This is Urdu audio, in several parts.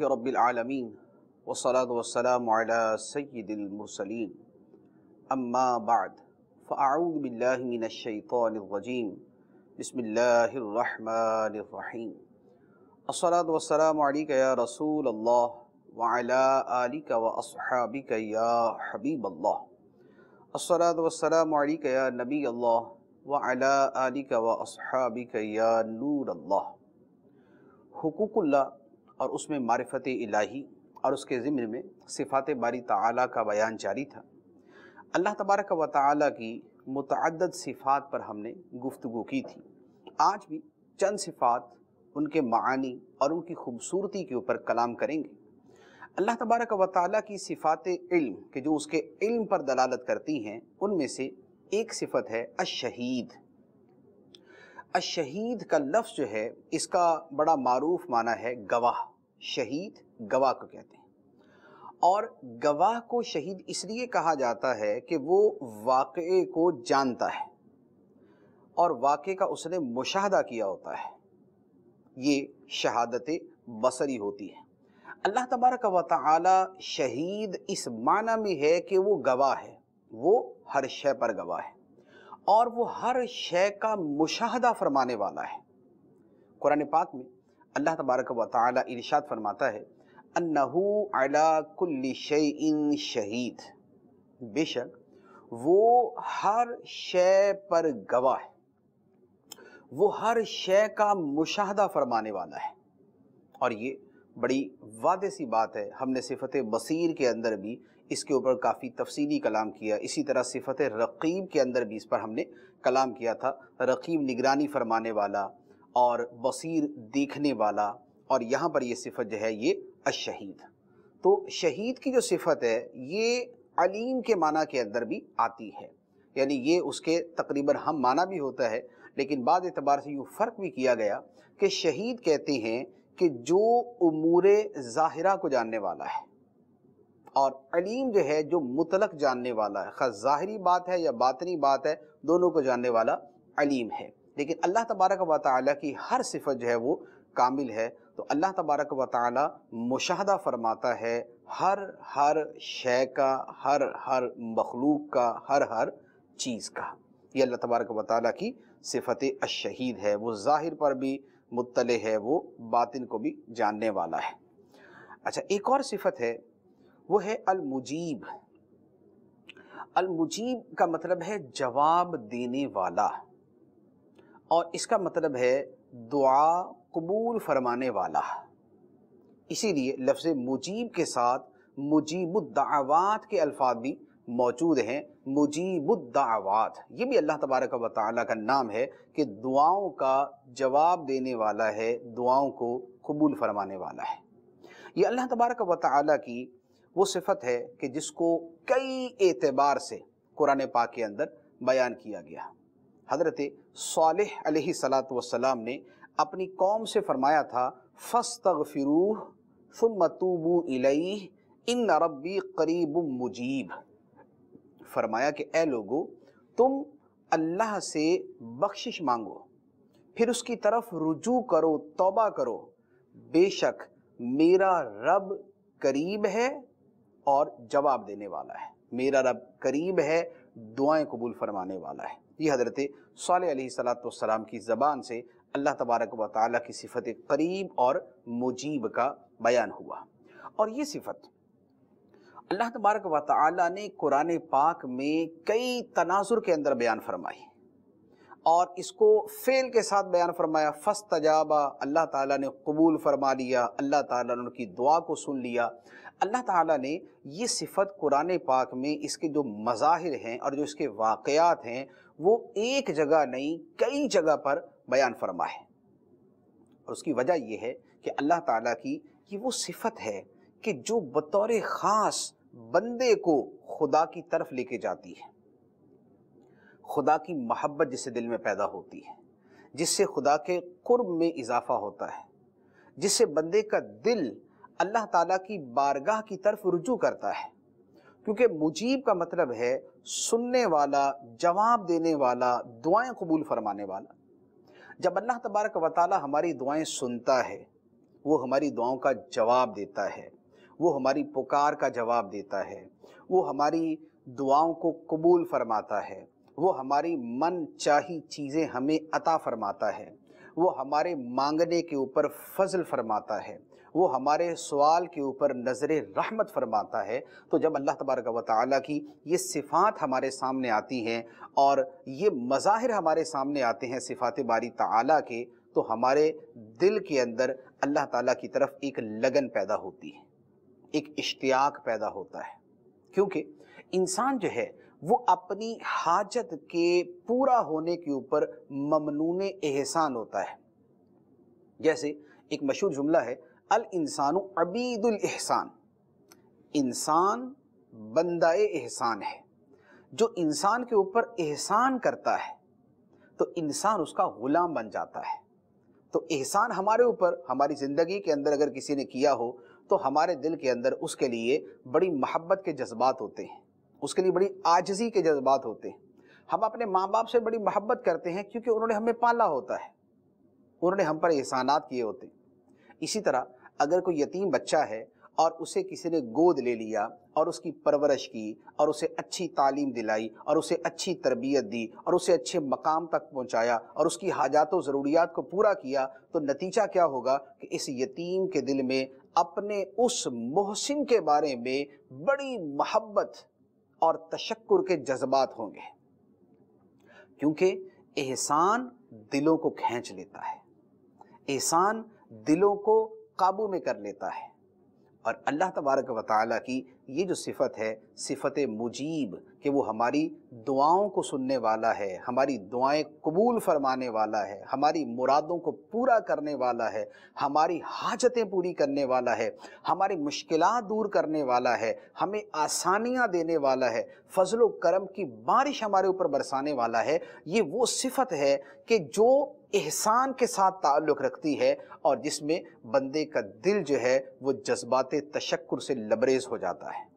رب العالمین والصلاة والسلام علی سید المرسلین اما بعد فاعوذ باللہ من الشیطان الرجیم بسم اللہ الرحمن الرحیم الصلاة والسلام علیک یا رسول اللہ وعلی آلک واصحابک یا حبیب اللہ الصلاة والسلام علیک یا نبی اللہ وعلی آلک واصحابک یا نور اللہ۔ حقوق اللہ اور اس میں معرفت الہی اور اس کے ضمن میں صفات باری تعالیٰ کا بیان جاری تھا۔ اللہ تبارک و تعالیٰ کی متعدد صفات پر ہم نے گفتگو کی تھی۔ آج بھی چند صفات، ان کے معانی اور ان کی خوبصورتی کے اوپر کلام کریں گے۔ اللہ تبارک و تعالیٰ کی صفات علم کہ جو اس کے علم پر دلالت کرتی ہیں، ان میں سے ایک صفت ہے الشہید۔ الشہید کا لفظ جو ہے اس کا بڑا معروف معنی ہے گواہ۔ شہید گواہ کو کہتے ہیں، اور گواہ کو شہید اس لیے کہا جاتا ہے کہ وہ واقعے کو جانتا ہے اور واقعے کا اس نے مشاہدہ کیا ہوتا ہے، یہ شہادت بصری ہوتی ہے۔ اللہ تبارک و تعالی شہید اس معنی میں ہے کہ وہ گواہ ہے، وہ ہر شے پر گواہ ہے اور وہ ہر شے کا مشاہدہ فرمانے والا ہے۔ قرآن پاک میں اللہ تبارک و تعالی ارشاد فرماتا ہے انہو علی کل شیء شہید، بے شک وہ ہر شے پر گواہ ہے، وہ ہر شے کا مشاہدہ فرمانے والا ہے۔ اور یہ بڑی واضح سی بات ہے۔ ہم نے صفت بصیر کے اندر بھی اس کے اوپر کافی تفصیلی کلام کیا، اسی طرح صفت رقیب کے اندر بھی اس پر ہم نے کلام کیا تھا۔ رقیب نگرانی فرمانے والا اور بصیر دیکھنے والا، اور یہاں پر یہ صفت جو ہے یہ الشہید۔ تو شہید کی جو صفت ہے یہ علیم کے معنی کے اندر بھی آتی ہے، یعنی یہ اس کے تقریباً ہم معنی بھی ہوتا ہے، لیکن بعض اعتبار سے یوں فرق بھی کیا گیا کہ شہید کہتے ہیں کہ جو امور ظاہرہ کو جاننے والا ہے، اور علیم جو ہے جو مطلق جاننے والا ہے، خاص ظاہری بات ہے یا باطنی بات ہے، دونوں کو جاننے والا علیم ہے۔ لیکن اللہ تبارک و تعالیٰ کی ہر صفت جو ہے وہ کامل ہے، تو اللہ تبارک و تعالیٰ مشاہدہ فرماتا ہے ہر شے کا، ہر مخلوق کا، ہر چیز کا۔ یہ اللہ تبارک و تعالیٰ کی صفت الشہید ہے، وہ ظاہر پر بھی مطلع ہے، وہ باطن کو بھی جاننے والا ہے۔ اچھا، ایک اور صفت ہے، وہ ہے المجیب۔ المجیب کا مطلب ہے جواب دینے والا، اور اس کا مطلب ہے دعا قبول فرمانے والا۔ اسی لیے لفظ مجیب کے ساتھ مجیب الدعوات کے الفاظ بھی موجود ہیں۔ مجیب الدعوات یہ بھی اللہ تبارک و تعالیٰ کا نام ہے کہ دعاؤں کا جواب دینے والا ہے، دعاؤں کو قبول فرمانے والا ہے۔ یہ اللہ تبارک و تعالیٰ کی وہ صفت ہے کہ جس کو کئی اعتبار سے قرآن پاک کے اندر بیان کیا گیا۔ حضرت صالح علیہ السلام نے اپنی قوم سے فرمایا تھا فاستغفروہ ثم توبوا الیہ ان ربی قریب مجیب۔ فرمایا کہ اے لوگو، تم اللہ سے بخشش مانگو، پھر اس کی طرف رجوع کرو، توبہ کرو، بے شک میرا رب قریب ہے اور جواب دینے والا ہے، میرا رب قریب ہے، دعائیں قبول فرمانے والا ہے۔ یہ حضرت صالح علیہ السلام کی زبان سے اللہ تبارک و تعالیٰ کی صفت قریب اور مجیب کا بیان ہوا۔ اور یہ صفت اللہ تبارک و تعالیٰ نے قرآن پاک میں کئی تناظر کے اندر بیان فرمائی، اور اس کو فعل کے ساتھ بیان فرمایا۔ فاستجابا، اللہ تعالیٰ نے قبول فرما لیا، اللہ تعالیٰ نے ان کی دعا کو سن لیا۔ اللہ تعالیٰ نے یہ صفت قرآن پاک میں اس کے جو مظاہر ہیں اور جو اس کے واقعات ہیں وہ ایک جگہ نہیں کئی جگہ پر بیان فرما ہے، اور اس کی وجہ یہ ہے کہ اللہ تعالیٰ کی یہ وہ صفت ہے کہ جو بطور خاص بندے کو خدا کی طرف لے کے جاتی ہے، خدا کی محبت جس سے دل میں پیدا ہوتی ہے، جس سے خدا کے قرب میں اضافہ ہوتا ہے، جس سے بندے کا دل اللہ تعالیٰ کی بارگاہ کی طرف رجوع کرتا ہے۔ کیونکہ مجیب کا مطلب ہے سننے والا، جواب دینے والا، دعائیں قبول فرمانے والا۔ جب اللہ تبارک و تعالیٰ ہماری دعائیں سنتا ہے، وہ ہماری دعاؤں کا جواب دیتا ہے، وہ ہماری پکار کا جواب دیتا ہے، وہ ہماری دعاؤں کو قبول فرماتا ہے، وہ ہماری من چاہی چیزیں ہمیں عطا فرماتا ہے، وہ ہمارے مانگنے کے اوپر فضل فرماتا ہے، وہ ہمارے سوال کے اوپر نظر رحمت فرماتا ہے۔ تو جب اللہ تبارک و تعالیٰ کی یہ صفات ہمارے سامنے آتی ہیں اور یہ مظاہر ہمارے سامنے آتے ہیں صفات باری تعالیٰ کے، تو ہمارے دل کے اندر اللہ تعالیٰ کی طرف ایک لگن پیدا ہوتی ہے، ایک اشتیاق پیدا ہوتا ہے، کیونکہ انسان جو ہے وہ اپنی حاجت کے پورا ہونے کے اوپر ممنون احسان ہوتا ہے۔ جیسے ایک مشہور جملہ ہے، الانسان عبید الاحسان، انسان بندہ احسان ہے۔ جو انسان کے اوپر احسان کرتا ہے تو انسان اس کا غلام بن جاتا ہے۔ تو احسان ہمارے اوپر ہماری زندگی کے اندر اگر کسی نے کیا ہو تو ہمارے دل کے اندر اس کے لیے بڑی محبت کے جذبات ہوتے ہیں، اس کے لیے بڑی عاجزی کے جذبات ہوتے ہیں۔ ہم اپنے ماں باپ سے بڑی محبت کرتے ہیں کیونکہ انہوں نے ہمیں پالا ہوتا ہے، انہوں نے ہم پر احسانات کیے ہوتے ہیں۔ اسی طرح اگر کوئی یتیم بچہ ہے اور اسے کسی نے گود لے لیا اور اس کی پرورش کی اور اسے اچھی تعلیم دلائی اور اسے اچھی تربیت دی اور اسے اچھے مقام تک پہنچایا اور اس کی حاجات و ضروریات کو پورا کیا، تو نتیجہ کیا ہوگا کہ اس یتیم کے دل میں اپنے اس محسن کے بارے میں بڑی محبت اور تشکر کے جذبات ہوں گے، کیونکہ احسان دلوں کو کھینچ لیتا ہے، احسان دلوں کو قابو میں کر لیتا ہے۔ اور اللہ تبارک و تعالیٰ کی یہ جو صفت ہے، صفت مجیب، کہ وہ ہماری دعاؤں کو سننے والا ہے، ہماری دعائیں قبول فرمانے والا ہے، ہماری مرادوں کو پورا کرنے والا ہے، ہماری حاجتیں پوری کرنے والا ہے، ہماری مشکلات دور کرنے والا ہے، ہمیں آسانیاں دینے والا ہے، فضل و کرم کی بارش ہمارے اوپر برسانے والا ہے۔ یہ وہ صفت ہے کہ جو احسان کے ساتھ تعلق رکھتی ہے اور جس میں بندے کا دل جو ہے وہ جذبات تشکر سے لبریز ہو جاتا ہے۔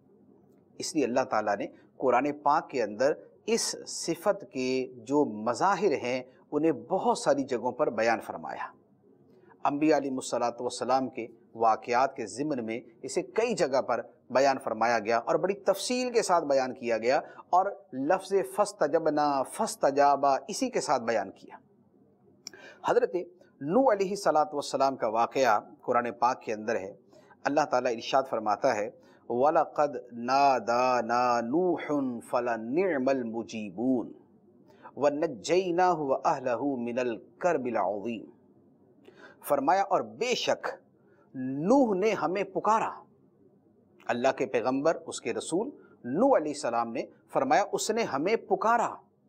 اس لیے اللہ تعالیٰ نے قرآن پاک کے اندر اس صفت کے جو مظاہر ہیں انہیں بہت ساری جگہوں پر بیان فرمایا۔ انبیاء علیہ السلام کے واقعات کے ضمن میں اسے کئی جگہ پر بیان فرمایا گیا اور بڑی تفصیل کے ساتھ بیان کیا گیا، اور لفظ فاستجبنا فاستجابا اسی کے ساتھ بیان کیا۔ حضرت نوح علیہ السلام کا واقعہ قرآن پاک کے اندر ہے۔ اللہ تعالیٰ ارشاد فرماتا ہے، وَلَقَدْ نَادَانَا نُوحٌ فَلَنِعْمَ الْمُجِيبُونَ وَنَجَّيْنَاهُ وَأَهْلَهُ مِنَ الْكَرْبِ الْعَظِيمِ۔ فرمایا اور بے شک نوح نے ہمیں پکارا، اللہ کے پیغمبر اس کے رسول نوح علیہ السلام نے فرمایا اس نے ہمیں پکارا،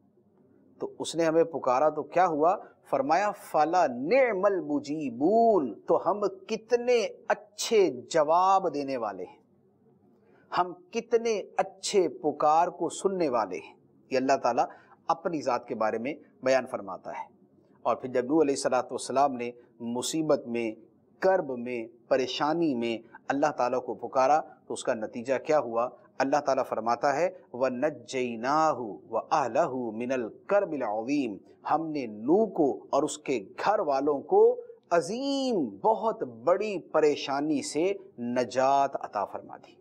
تو اس نے ہمیں پکارا تو کیا ہوا؟ فرمایا فَلَنِعْمَ الْمُجِيبُونَ، تو ہم کتنے اچھے جواب دینے والے ہیں، ہم کتنے اچھے پکار کو سننے والے ہیں۔ یہ اللہ تعالیٰ اپنی ذات کے بارے میں بیان فرماتا ہے۔ اور پھر جب نوح علیہ السلام نے مصیبت میں، کرب میں، پریشانی میں اللہ تعالیٰ کو پکارا تو اس کا نتیجہ کیا ہوا؟ اللہ تعالیٰ فرماتا ہے وَنَجَّيْنَاهُ وَأَهْلَهُ مِنَ الْكَرْبِ الْعَظِيمِ، ہم نے نوح کو اور اس کے گھر والوں کو عظیم بہت بڑی پریشانی سے نجات عطا فرما دی۔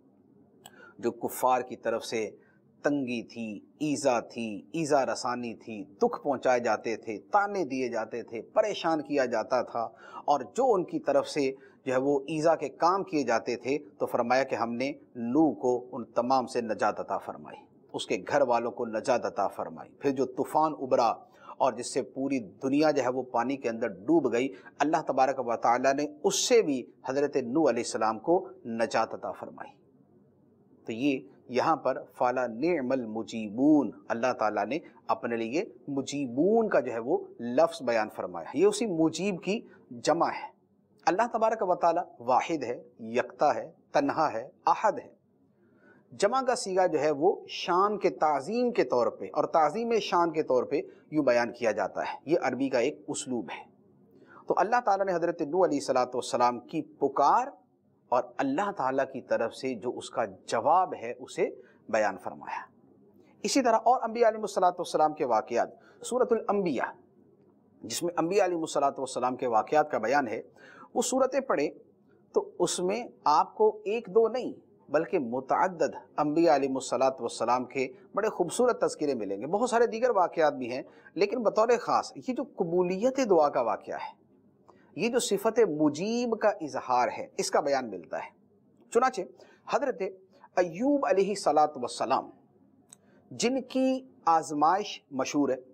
جو کفار کی طرف سے تنگی تھی، ایذا تھی، ایذا رسانی تھی، دکھ پہنچائے جاتے تھے، تانے دیے جاتے تھے، پریشان کیا جاتا تھا، اور جو ان کی طرف سے جو ہے وہ ایذا کے کام کیے جاتے تھے، تو فرمایا کہ ہم نے نوح کو ان تمام سے نجات عطا فرمائی، اس کے گھر والوں کو نجات عطا فرمائی۔ پھر جو طوفان ابھرا اور جس سے پوری دنیا جو ہے وہ پانی کے اندر ڈوب گئی، اللہ تبارک و تعالیٰ نے اس سے بھی حضرت نوح علیہ السلام کو نجات عطا فرمائی۔ تو یہ یہاں پر فَلَنِعْمَ الْمُجِيبُونَ، اللہ تعالیٰ نے اپنے لیے مجیبون کا جو ہے وہ لفظ بیان فرمایا۔ یہ اسی مجیب کی جمع ہے۔ اللہ تبارک و تعالیٰ واحد ہے، یکتا ہے، تنہا ہے، احد ہے۔ جمع کا صیغہ جو ہے وہ شان کے تعظیم کے طور پہ اور تعظیم شان کے طور پہ یوں بیان کیا جاتا ہے۔ یہ عربی کا ایک اسلوب ہے۔ تو اللہ تعالیٰ نے حضرت نوح علیہ السلام کی پکار اور اللہ تعالیٰ کی طرف سے جو اس کا جواب ہے اسے بیان فرمایا۔ اسی طرح اور انبیاء علیہ السلام کے واقعات، سورۃ الانبیاء جس میں انبیاء علیہ السلام کے واقعات کا بیان ہے، وہ صورتیں پڑھیں تو اس میں آپ کو ایک دو نہیں بلکہ متعدد انبیاء علیہ الصلوۃ والسلام کے بڑے خوبصورت تذکرے ملیں گے۔ بہت سارے دیگر واقعات بھی ہیں، لیکن بطور خاص یہ جو قبولیت دعا کا واقعہ ہے، یہ جو صفت مجیب کا اظہار ہے، اس کا بیان ملتا ہے۔ چنانچہ حضرت ایوب علیہ الصلوۃ والسلام، جن کی آزمائش مشہور ہے،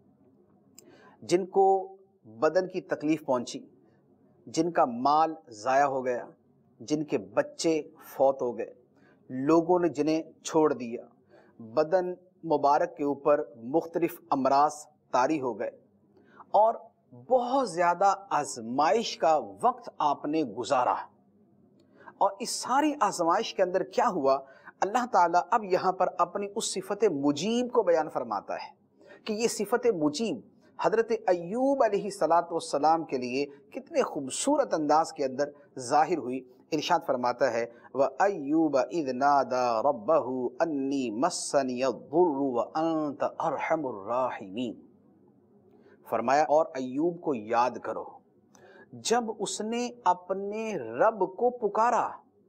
جن کو بدن کی تکلیف پہنچی، جن کا مال ضائع ہو گیا، جن کے بچے فوت ہو گئے، لوگوں نے جنہیں چھوڑ دیا، بدن مبارک کے اوپر مختلف امراض طاری ہو گئے، اور بہت زیادہ آزمائش کا وقت آپ نے گزارا۔ اور اس ساری آزمائش کے اندر کیا ہوا، اللہ تعالیٰ اب یہاں پر اپنی اس صفت مجیب کو بیان فرماتا ہے کہ یہ صفت مجیب حضرت ایوب علیہ السلام کے لیے کتنے خوبصورت انداز کے اندر ظاہر ہوئی۔ ارشاد فرماتا ہے وَأَيُّوبَ إِذْ نَادَى رَبَّهُ أَنِّي مَسَّنِيَ الضُّرُّ وَأَنْتَ أَرْحَمُ الرَّاحِمِينَ، فرمایا اور ایوب کو یاد کرو جب اس نے اپنے رب کو پکارا،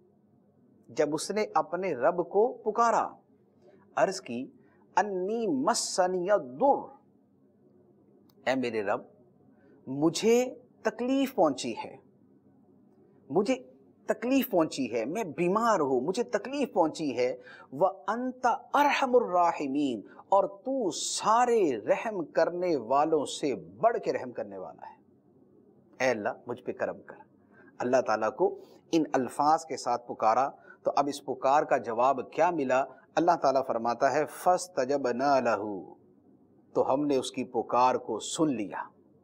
جب اس نے اپنے رب کو پکارا، عرض کی انی مسنی الضر، اے میرے رب مجھے تکلیف پہنچی ہے، مجھے تکلیف پہنچی ہے، میں بیمار ہوں، مجھے تکلیف پہنچی ہے، وَأَنْتَ أَرْحَمُ الرَّاحِمِينَ، اور تو سارے رحم کرنے والوں سے بڑھ کے رحم کرنے والا ہے، اے اللہ مجھ پہ کرم کر۔ اللہ تعالیٰ کو ان الفاظ کے ساتھ پکارا تو اب اس پکار کا جواب کیا ملا؟ اللہ تعالیٰ فرماتا ہے فَاسْتَجَبْنَا لَهُ، تو ہم نے اس کی پکار کو سن لیا،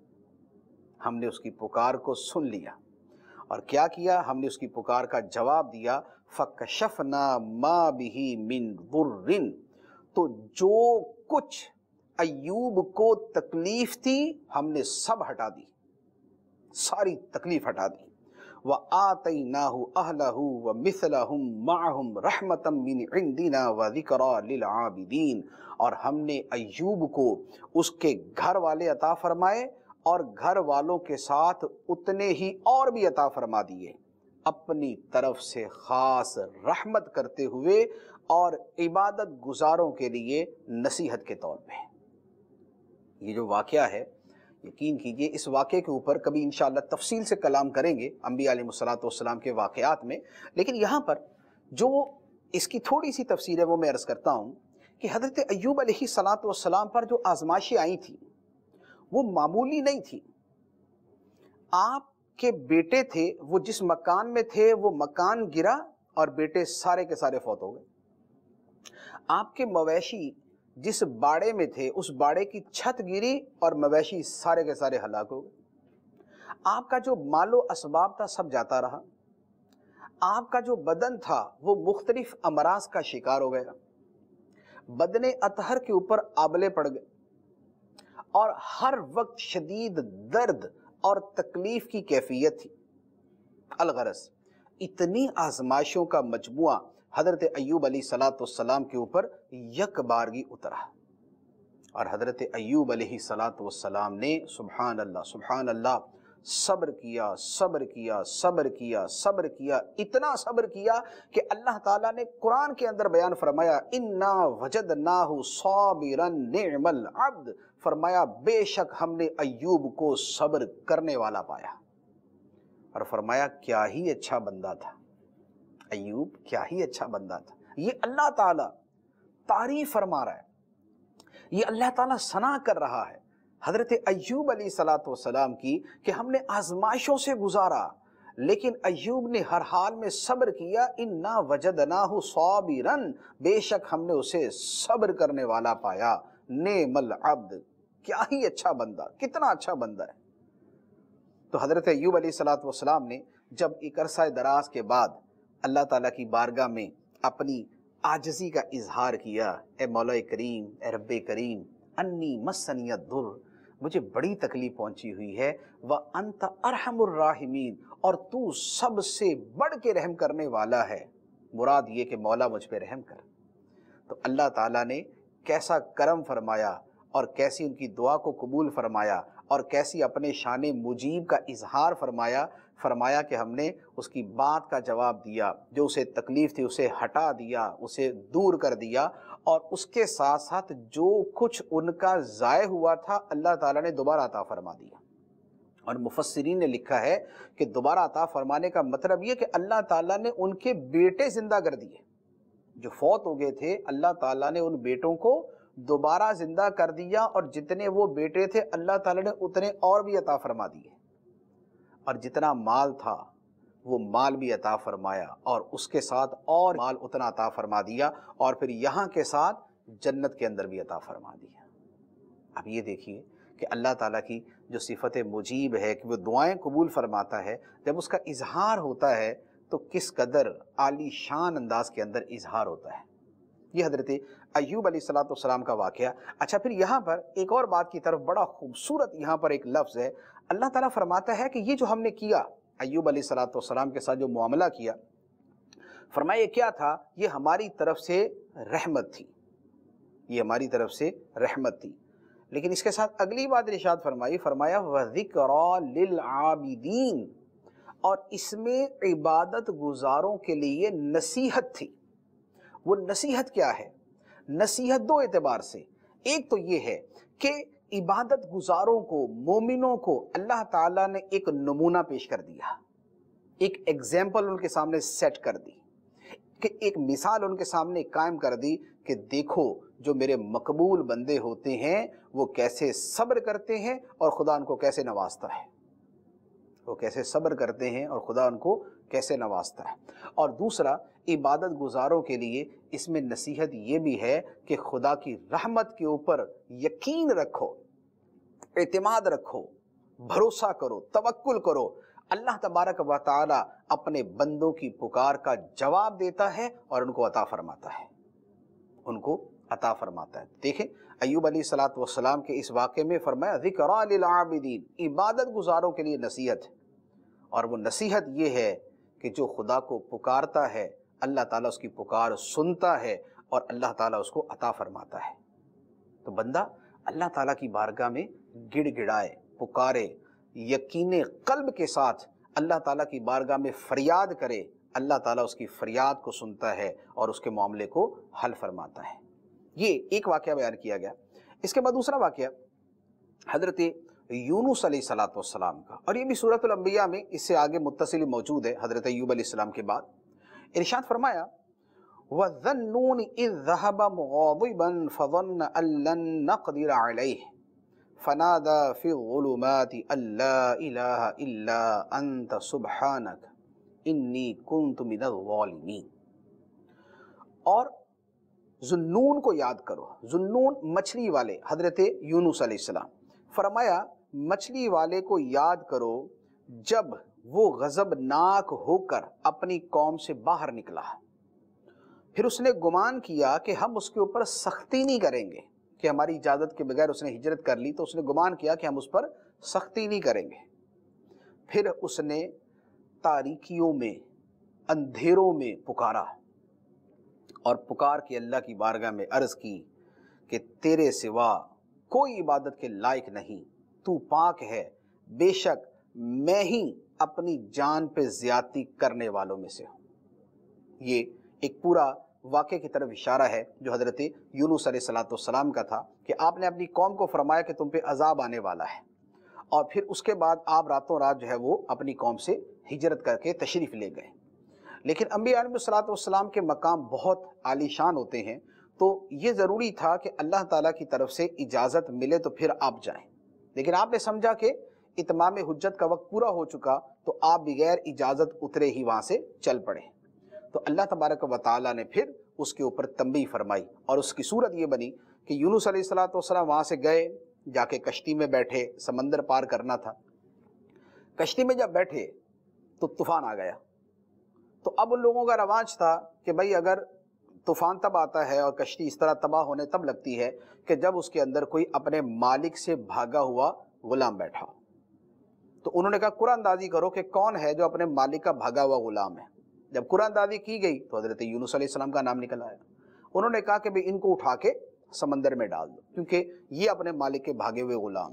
ہم نے اس کی پکار کو سن لیا، اور کیا کیا؟ ہم نے اس کی پکار کا جواب دیا فَكَشَفْنَا مَا بِهِ مِن ضُرٍّ، تو جو کچھ ایوب کو تکلیف تھی ہم نے سب ہٹا دی، ساری تکلیف ہٹا دی۔ وَآتَيْنَاهُ أَهْلَهُ وَمِثْلَهُمْ مَعَهُمْ رَحْمَةً مِّنْ عِنْدِنَا وَذِكْرَىٰ لِلْعَابِدِينَ، اور ہم نے ایوب کو اس کے گھر والے عطا فرمائے اور گھر والوں کے ساتھ اتنے ہی اور بھی عطا فرما دیے، اپنی طرف سے خاص رحمت کرتے ہوئے اور عبادت گزاروں کے لیے نصیحت کے طور پہ۔ یہ جو واقعہ ہے، یقین کیجئے اس واقعے کے اوپر کبھی انشاءاللہ تفصیل سے کلام کریں گے انبیاء علیہ السلام کے واقعات میں، لیکن یہاں پر جو اس کی تھوڑی سی تفسیر ہے وہ میں عرض کرتا ہوں کہ حضرت ایوب علیہ السلام پر جو آزمائشیں آئی تھیں وہ معمولی نہیں تھی۔ آپ کے بیٹے تھے، وہ جس مکان میں تھے وہ مکان گرا اور بیٹے سارے کے سارے فوت ہو گئے۔ آپ کے مویشی جس باڑے میں تھے اس باڑے کی چھت گری اور مویشی سارے کے سارے ہلاک ہو گئے۔ آپ کا جو مال و اسباب تھا سب جاتا رہا، آپ کا جو بدن تھا وہ مختلف امراض کا شکار ہو گیا، بدن اطہر کے اوپر آبلے پڑ گئے، اور ہر وقت شدید درد اور تکلیف کی کیفیت تھی۔ الغرض اتنی آزمائشوں کا مجموعہ حضرت ایوب علیہ السلام کے اوپر یک بارگی اترا، اور حضرت ایوب علیہ السلام نے سبحان اللہ صبر کیا، صبر کیا، صبر کیا، صبر کیا، اتنا صبر کیا کہ اللہ تعالیٰ نے قرآن کے اندر بیان فرمایا اِنَّا وَجَدْنَاهُ صَابِرًا نِعْمَ الْعَبْدُ، فرمایا بے شک ہم نے ایوب کو صبر کرنے والا پایا، اور فرمایا کیا ہی اچھا بندہ تھا ایوب، کیا ہی اچھا بندہ تھا۔ یہ اللہ تعالیٰ تعریف فرما رہا ہے، یہ اللہ تعالیٰ ثنا کر رہا ہے حضرت ایوب علیہ السلام کی کہ ہم نے آزمائشوں سے گزارا لیکن ایوب نے ہر حال میں صبر کیا، اِنَّا وَجَدْنَاهُ صَابِرًا، بے شک ہم نے اسے صبر کرنے والا پایا، نعم العبد، کیا ہی اچھا بندہ، کتنا اچھا بندہ ہے۔ تو حضرت ایوب علیہ السلام نے جب ایک عرصہ دراز کے بعد اللہ تعالیٰ کی بارگاہ میں اپنی عاجزی کا اظہار کیا، اے مولا کریم، اے رب کریم، انی مسنی الضر، مجھے بڑی تکلیف پہنچی ہوئی ہے، وَأَنْتَ أَرْحَمُ الرَّاحِمِينَ، اور تو سب سے بڑھ کے رحم کرنے والا ہے، مراد یہ کہ مولا مجھ پہ رحم کر۔ تو اللہ تعالیٰ نے کیسا کرم فرمایا اور کیسی ان کی دعا کو قبول فرمایا اور کیسی اپنے شان مجیب کا اظہار فرمایا۔ فرمایا کہ ہم نے اس کی بات کا جواب دیا، جو اسے تکلیف تھی اسے ہٹا دیا، اسے دور کر دیا، اور اس کے ساتھ ساتھ جو کچھ ان کا ضائع ہوا تھا اللہ تعالیٰ نے دوبارہ عطا فرما دیا۔ اور مفسرین نے لکھا ہے کہ دوبارہ عطا فرمانے کا مطلب یہ کہ اللہ تعالیٰ نے ان کے بیٹے زندہ کر دیے، جو فوت ہو گئے تھے اللہ تعالیٰ نے ان بیٹوں کو دوبارہ زندہ کر دیا، اور جتنے وہ بیٹے تھے اللہ تعالیٰ نے اتنے اور بھی عطا فرما دیے، اور جتنا مال تھا وہ مال بھی عطا فرمایا، اور اس کے ساتھ اور مال اتنا عطا فرما دیا، اور پھر یہاں کے ساتھ جنت کے اندر بھی عطا فرما دیا۔ اب یہ دیکھیے کہ اللہ تعالیٰ کی جو صفت مجیب ہے کہ وہ دعائیں قبول فرماتا ہے، جب اس کا اظہار ہوتا ہے تو کس قدر عالی شان انداز کے اندر اظہار ہوتا ہے۔ یہ حضرت ایوب علیہ السلام کا واقعہ۔ اچھا، پھر یہاں پر ایک اور بات کی طرف، بڑا خوبصورت یہاں پر ایک لفظ ہے، اللہ تعالیٰ فرماتا ہے کہ یہ جو ہم نے کیا ایوب علیہ السلام کے ساتھ جو معاملہ کیا، فرمایا یہ کیا تھا؟ یہ ہماری طرف سے رحمت تھی، یہ ہماری طرف سے رحمت تھی۔ لیکن اس کے ساتھ اگلی بات ارشاد فرمائی، فرمایا وَذِكْرَى لِلْعَابِدِينَ، اور اس میں عبادت گزاروں کے لیے نصیحت تھی۔ وہ نصیحت کیا ہے؟ نصیحت دو اعتبار سے، ایک تو یہ ہے کہ عبادت گزاروں کو، مومنوں کو اللہ تعالیٰ نے ایک نمونہ پیش کر دیا، ایک ایگزامپل ان کے سامنے سیٹ کر دی، کہ ایک مثال ان کے سامنے قائم کر دی کہ دیکھو جو میرے مقبول بندے ہوتے ہیں وہ کیسے صبر کرتے ہیں اور خدا ان کو کیسے نوازتا ہے، وہ کیسے صبر کرتے ہیں اور خدا ان کو کیسے نوازتا ہے۔ اور دوسرا، عبادت گزاروں کے لیے اس میں نصیحت یہ بھی ہے کہ خدا کی رحمت کے اوپر یقین رکھو، اعتماد رکھو، بھروسہ کرو، توکل کرو۔ اللہ تبارک و تعالی اپنے بندوں کی پکار کا جواب دیتا ہے اور ان کو عطا فرماتا ہے، ان کو عطا فرماتا ہے۔ دیکھیں ایوب علیہ السلام کے اس واقعے میں فرمایا ذکرى للعابدین، عبادت گزاروں کے لیے نصیحت، اور وہ نصیحت یہ ہے کہ جو خدا کو پکارتا ہے اللہ تعالیٰ اس کی پکار سنتا ہے اور اللہ تعالیٰ اس کو عطا فرماتا ہے۔ تو بندہ اللہ تعالیٰ کی بارگاہ میں گڑ گڑائے، پکارے، یقین قلب کے ساتھ اللہ تعالیٰ کی بارگاہ میں فریاد کرے، اللہ تعالیٰ اس کی فریاد کو سنتا ہے اور اس کے معاملے کو حل فرماتا ہے۔ یہ ایک واقعہ بیان کیا گیا۔ اس کے بعد دوسرا واقعہ حضرت یونس علیہ السلام کا، اور یہ بھی سورۃ الانبیاء میں اس سے آگے متصل موجود ہے۔ حضرت ایوب علیہ السلام کے بعد ارشاد فرمایا وَالذَّنُّونِ إِذْ ذَهَبَ مُغَاضِبًا فَظَنَّ أَن لَّن نَّقْدِرَ عَلَيْهِ فَنَادَىٰ فِي الظُّلُمَاتِ أَن لَّا إِلَٰهَ إِلَّا أَنتَ سُبْحَانَكَ إِنِّي كُنتُ مِنَ الظَّالِمِينَ۔ اور ذُنُّون کو یاد کرو، ذُنُّون مچھلی والے، حضرت یونس علیہ السلام، فرمایا مچھلی والے کو یاد کرو جب وہ غضبناک ہو کر اپنی قوم سے باہر نکلا، پھر اس نے گمان کیا کہ ہم اس کے اوپر سختی نہیں کریں گے، کہ ہماری اجازت کے بغیر اس نے ہجرت کر لی، تو اس نے گمان کیا کہ ہم اس پر سختی نہیں کریں گے۔ پھر اس نے تاریکیوں میں، اندھیروں میں پکارا، اور پکار کے اللہ کی بارگاہ میں عرض کی کہ تیرے سوا کوئی عبادت کے لائق نہیں، تو پاک ہے، بے شک میں ہی اپنی جان پہ زیادتی کرنے والوں میں سے ہوں۔ یہ ایک پورا واقعے کی طرف اشارہ ہے جو حضرت یونس علیہ السلام کا تھا، کہ آپ نے اپنی قوم کو فرمایا کہ تم پہ عذاب آنے والا ہے، اور پھر اس کے بعد آپ راتوں رات جو ہے وہ اپنی قوم سے ہجرت کر کے تشریف لے گئے۔ لیکن انبیاء علیہ السلام کے مقام بہت عالی شان ہوتے ہیں، تو یہ ضروری تھا کہ اللہ تعالیٰ کی طرف سے اجازت ملے تو پھر آپ جائیں، لیکن آپ نے سمجھا کہ اتمام حجت کا وقت پورا ہو چکا، تو آپ بغیر اجازت اترے ہی وہاں سے چل پڑے۔ تو اللہ تبارک و تعالیٰ نے پھر اس کے اوپر تنبیہ فرمائی، اور اس کی صورت یہ بنی کہ یونس علیہ السلام وہاں سے گئے، جا کے کشتی میں بیٹھے، سمندر پار کرنا تھا۔ کشتی میں جب بیٹھے تو طوفان آ گیا۔ تو اب ان لوگوں کا رواج تھا کہ بھائی اگر طوفان تب آتا ہے اور کشتی اس طرح تباہ ہونے تب لگتی ہے کہ جب اس کے اندر کوئی اپنے مالک سے بھاگا ہوا غلام بیٹھا ہو۔ تو انہوں نے کہا قرآن اندازی کرو کہ کون ہے جو اپنے مالک کا بھاگا ہوا غلام ہے۔ جب قرآن اندازی کی گئی تو حضرت یونس علیہ السلام کا نام نکل آیا۔ انہوں نے کہا کہ بھئی ان کو اٹھا کے سمندر میں ڈال دو، کیونکہ یہ اپنے مالک کے بھاگے ہوئے غلام ہیں۔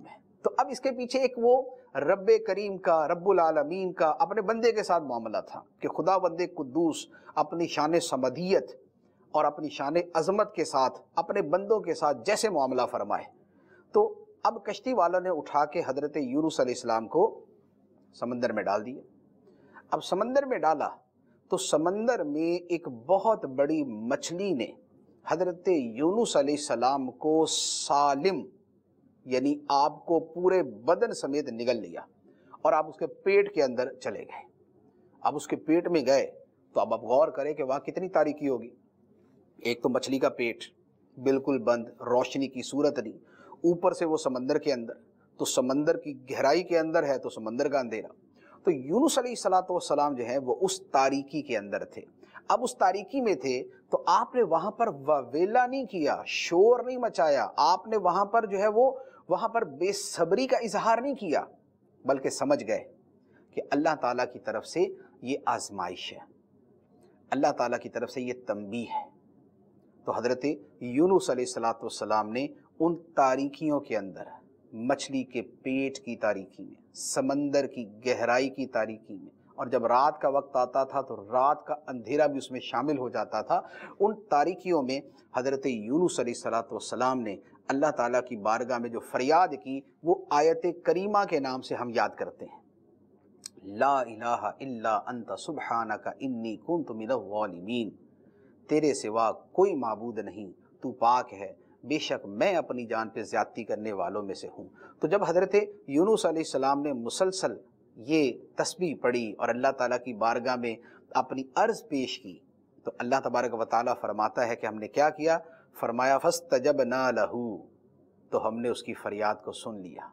تو اب اس کے پیچھے ایک وہ رب کریم کا، رب العالمین کا اپنے بندے کے ساتھ معاملہ تھا کہ خدا بند قدوس اپنی شان صمدیت اور اپنی شان عظمت کے ساتھ اپنے بندوں کے ساتھ جیسے معاملہ فرمائے۔ تو اب کشتی والوں نے اٹھا کے حضرت یونس علیہ السلام کو سمندر میں ڈال دیا۔ اب سمندر میں ڈالا تو سمندر میں ایک بہت بڑی مچھلی نے حضرت یونس علیہ السلام کو سالم، یعنی آپ کو پورے بدن سمیت نگل لیا اور آپ اس کے پیٹ کے اندر چلے گئے۔ اب اس کے پیٹ میں گئے تو اب آپ غور کریں کہ وہاں کتنی تاریکی ہوگی۔ ایک تو مچھلی کا پیٹ بالکل بند، روشنی کی صورت نہیں، اوپر سے وہ سمندر کے اندر، تو سمندر کی گہرائی کے اندر ہے تو سمندر کا اندھیرا۔ تو یونس علیہ السلام جو ہے وہ اس تاریکی کے اندر تھے۔ اب اس تاریکی میں تھے تو آپ نے وہاں پر ویلا نہیں کیا، شور نہیں مچایا، آپ نے وہاں پر جو ہے وہ وہاں پر بے صبری کا اظہار نہیں کیا، بلکہ سمجھ گئے کہ اللہ تعالیٰ کی طرف سے یہ آزمائش ہے، اللہ تعالیٰ کی طرف سے یہ تنبیہ ہے۔ تو حضرت یونس علیہ السلام نے ان تاریکیوں کے اندر، مچھلی کے پیٹ کی تاریکی میں، سمندر کی گہرائی کی تاریکی میں، اور جب رات کا وقت آتا تھا تو رات کا اندھیرا بھی اس میں شامل ہو جاتا تھا، ان تاریکیوں میں حضرت یونس علیہ السلام نے اللہ تعالیٰ کی بارگاہ میں جو فریاد کی وہ آیت کریمہ کے نام سے ہم یاد کرتے ہیں، لا الہ الا انت سبحانک انی کنت من الظالمین، تیرے سوا کوئی معبود نہیں، تو پاک ہے، بے شک میں اپنی جان پہ زیادتی کرنے والوں میں سے ہوں۔ تو جب حضرت یونس علیہ السلام نے مسلسل یہ تسبیح پڑھی اور اللہ تعالیٰ کی بارگاہ میں اپنی عرض پیش کی تو اللہ تبارک و تعالیٰ فرماتا ہے کہ ہم نے کیا کیا؟ فرمایا فاستجبنا لہ، تو ہم نے اس کی فریاد کو سن لیا،